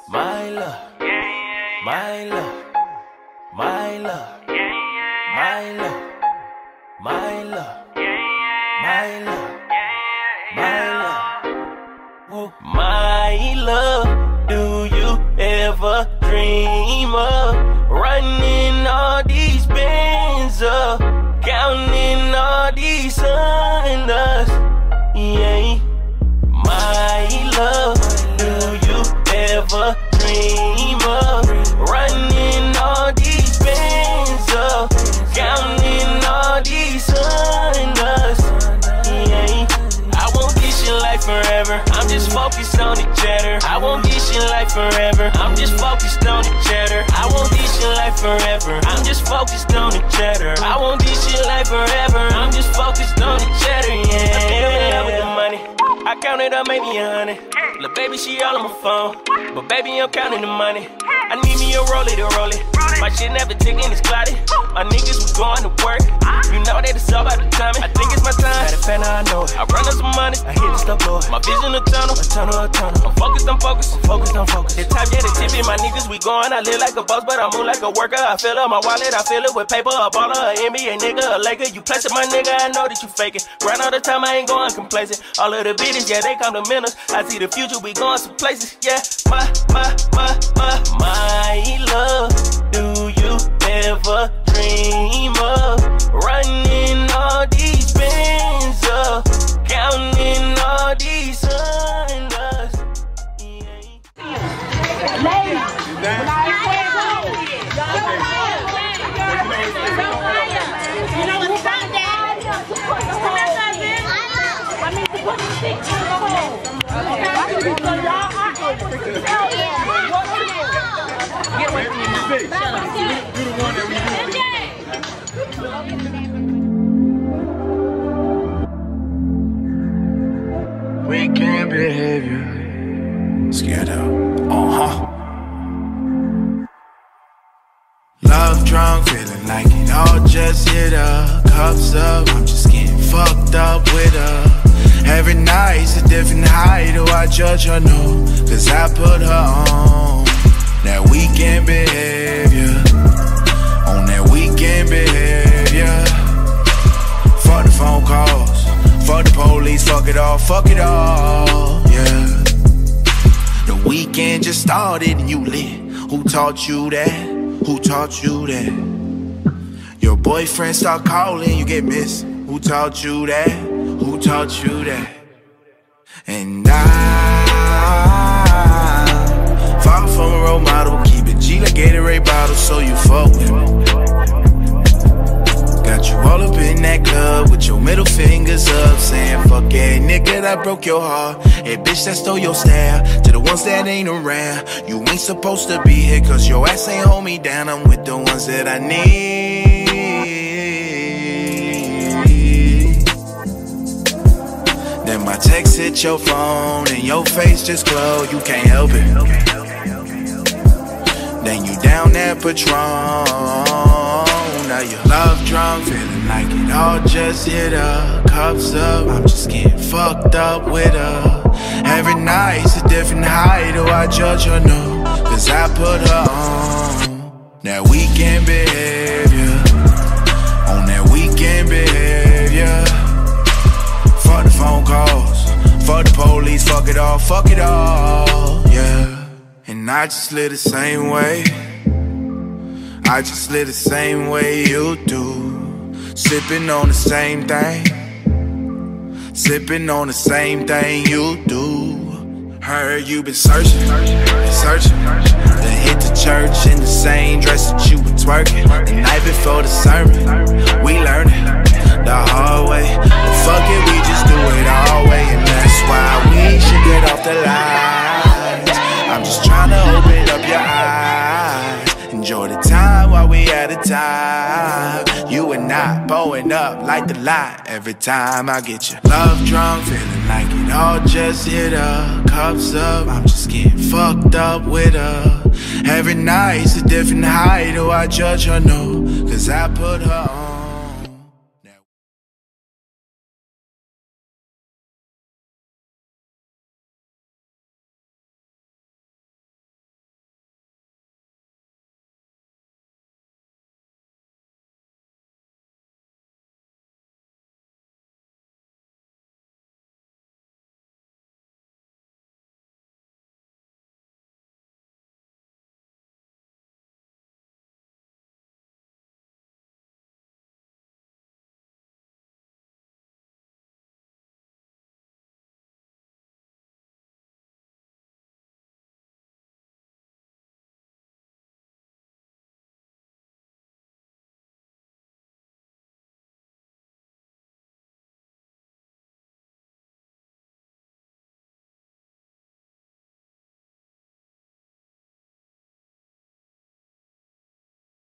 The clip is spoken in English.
my love, my love, my love, my love, my love, my love, my love. Whoa. My love, do you ever dream of running all these bands up, counting all these unders? Yeah. My love, do you ever dream of running all these bands up, counting all these unders? Yeah. I won't get shit like forever, I'm just focused on the cheddar. I won't get shit like forever, I'm just focused on the cheddar. I won't get shit like forever, I'm just focused on the cheddar. I won't get shit like forever, I'm just focused on the cheddar, yeah. I think I'm in love with the money, I counted up maybe 100. Look, baby, she all on my phone, but baby, I'm counting the money. I need me a rollie to roll it. My shit never ticking, it's cloudy. My niggas was going to work. You know that it's all about the timing. I think it's my time. Got it, I know it. I run up some money, I hit the stop blower. My vision a tunnel, a tunnel, a tunnel. I'm focused, I'm focused, I'm focused, I'm focused. The time, yeah, the tip in my niggas, we going. I live like a boss, but I move like a worker. I fill up my wallet, I fill it with paper. A baller, a NBA nigga, a Laker. You place it, my nigga, I know that you faking. Right all the time, I ain't going complacent. All of the bitches, yeah, they compliment us. I see the future, we going some places, yeah. My love, do you ever dream of running all these bands up, counting all these unders? Ladies, when I say go, you know what's up, Dad? I need to put the stick in the hole. Okay? So y'all are able to tell them what to do. Get away from me. Shut up. Do the one that we do. Weekend behavior. Scared out. Love drunk, feeling like it all just hit her. Cups up, I'm just getting fucked up with her. Every night's a different high, do I judge her? No, cause I put her on that weekend behavior. On that weekend behavior. Fuck the phone calls, fuck the police, fuck it all, yeah. The weekend just started and you lit. Who taught you that? Who taught you that? Your boyfriend start calling, you get missed. Who taught you that? Who taught you that? And I far from a role model, keep it G like Gatorade bottle, so you fuck with me. Got you all up in that club with your middle fingers up, saying fuck yeah, nigga, that broke your heart. Hey bitch, that stole your style. To the ones that ain't around, you ain't supposed to be here, cause your ass ain't hold me down. I'm with the ones that I need. Then my text hit your phone and your face just glowed, you can't help it. Then you down that Patron, now you love drunk, feeling like it all just hit her. Cups up, I'm just getting fucked up with her. Every night's a different high, do I judge her? No, cause I put her on that weekend behavior. On that weekend behavior. Fuck the phone calls, fuck the police, fuck it all, yeah. And I just live the same way. I just live the same way you do. Sipping on the same thing. Sipping on the same thing you do. Heard you been searching. Then hit the church in the same dress that you were twerking. The night before the sermon, we learned it the hard way. But fuck it, we just do it our way. And that's why we should get off the line. I'm just trying to open up your eyes. Enjoy the time while we at a time. You and I blowing up like the light. Every time I get you love drunk, feeling like it all just hit her. Cups up, I'm just getting fucked up with her. Every night's a different high, do I judge her? No, cause I put her on